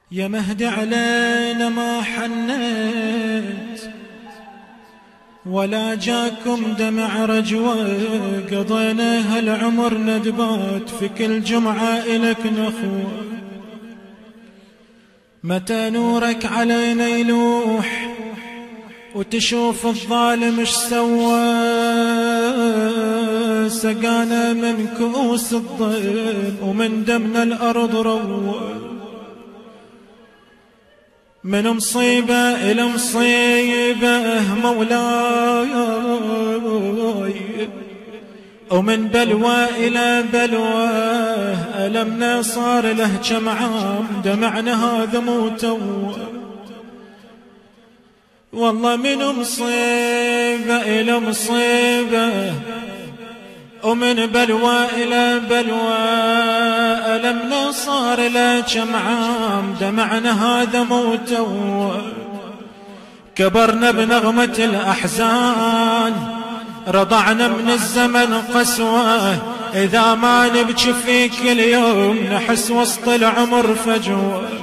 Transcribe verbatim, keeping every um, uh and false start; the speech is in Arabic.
يا مهدي علينا ما حنيت ولا جاكم دمع رجوة، قضينا هالعمر ندبات في كل جمعة إلك نخوة. متى نورك علينا يلوح وتشوف الظالم اش سوى، سقانا من كؤوس الظلم ومن دمنا الأرض روى. من مصيبة إلى مصيبة مولاي، ومن بلوى إلى بلوى ألمنا صار له كم عام، دمعنا هذا مو توه. والله من مصيبة إلى مصيبة ومن بلوى إلى بلوى ألمنا صار له كم عام، دمعنا هذا موته. كبرنا بنغمة الأحزان، رضعنا من الزمن قسوة، إذا ما نبكي فيك اليوم نحس وسط العمر فجوة.